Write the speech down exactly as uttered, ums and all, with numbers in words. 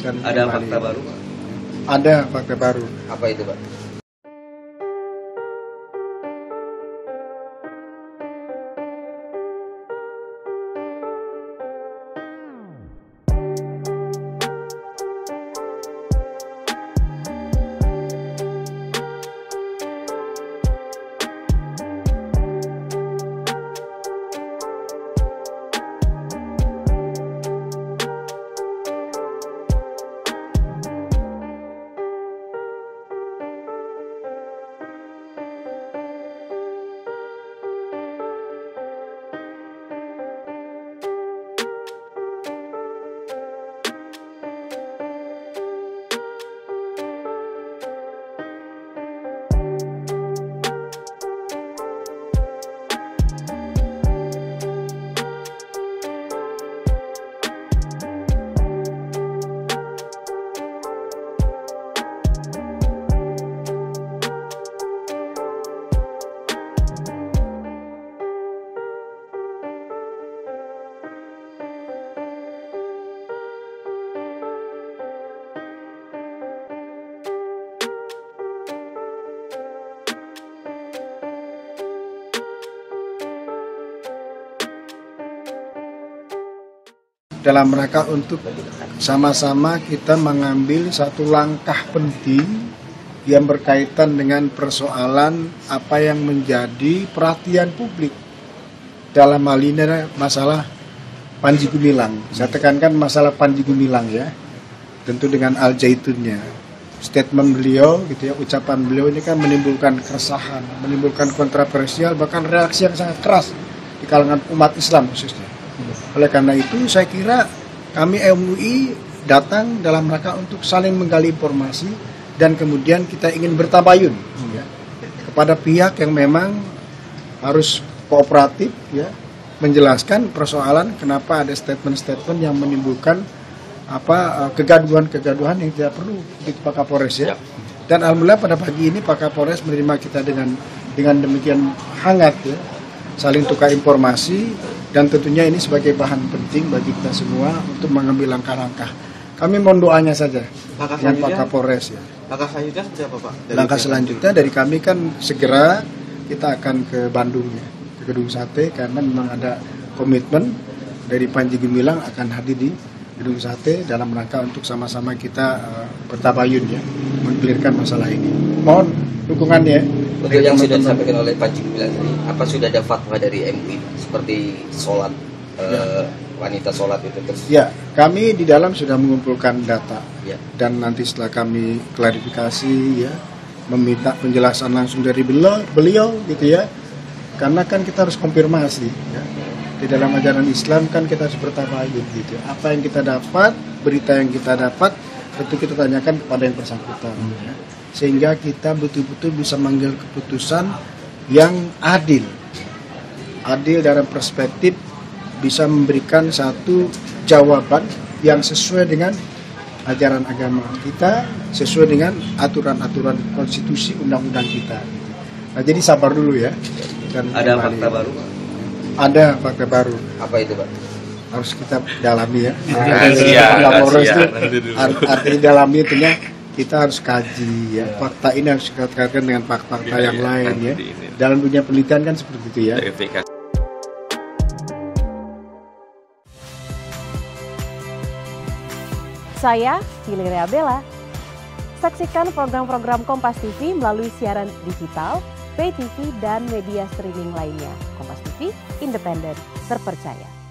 dan ada kembali. fakta baru, Pak? Ada fakta baru. Apa itu, Pak? Dalam rangka untuk sama-sama kita mengambil satu langkah penting yang berkaitan dengan persoalan apa yang menjadi perhatian publik dalam hal ini masalah Panji Gumilang. Saya tekankan masalah Panji Gumilang ya, tentu dengan Al Zaitunnya. Statement beliau, gitu ya, ucapan beliau ini kan menimbulkan keresahan, menimbulkan kontroversial, bahkan reaksi yang sangat keras di kalangan umat Islam khususnya. Oleh karena itu saya kira kami M U I datang dalam rangka untuk saling menggali informasi dan kemudian kita ingin bertabayun ya, kepada pihak yang memang harus kooperatif ya, menjelaskan persoalan kenapa ada statement-statement yang menimbulkan apa kegaduhan-kegaduhan yang tidak perlu di Pak Kapolres ya. Dan alhamdulillah pada pagi ini Pak Kapolres menerima kita dengan dengan demikian hangat ya, saling tukar informasi. Dan tentunya ini sebagai bahan penting bagi kita semua untuk mengambil langkah-langkah. Kami mohon doanya saja Langkah dengan Pak Kapolres ya. Langkah selanjutnya seperti apa, Pak? Dari Langkah selanjutnya dari kami kan segera kita akan ke Bandung ya, ke Gedung Sate, karena memang ada komitmen dari Panji Gumilang akan hadir di Gedung Sate dalam rangka untuk sama-sama kita uh, bertabayun ya, mengklirkan masalah ini. Mohon dukungannya. Untuk yang sudah disampaikan oleh Panji Gumilang tadi, apa sudah ada fatwa dari M U I seperti sholat ya. eh, wanita sholat itu terus? Ya, kami di dalam sudah mengumpulkan data ya. Dan nanti setelah kami klarifikasi ya, meminta penjelasan langsung dari beliau, beliau gitu ya, karena kan kita harus konfirmasi ya. Di dalam ajaran Islam kan kita harus bertabayun gitu. Apa yang kita dapat, berita yang kita dapat, tentu kita tanyakan kepada yang bersangkutan ya. Sehingga kita betul-betul bisa mengambil keputusan yang adil. Adil dalam perspektif bisa memberikan satu jawaban yang sesuai dengan ajaran agama kita, sesuai dengan aturan-aturan konstitusi undang-undang kita. Nah, jadi sabar dulu ya. Dan ada kembali. Fakta baru, Pak? Ada fakta baru. Apa itu, Pak? Harus kita dalami ya. Rahasia, rahasia. Artinya dalami tentunya kita harus kaji ya. Fakta ini harus dikaitkan dengan fakta-fakta yang lain ya. Dalam dunia penelitian kan seperti itu ya. Saya Hilaria Bella. Saksikan program-program Kompas T V melalui siaran digital, pay T V dan media streaming lainnya. Kompas T V, independen, terpercaya.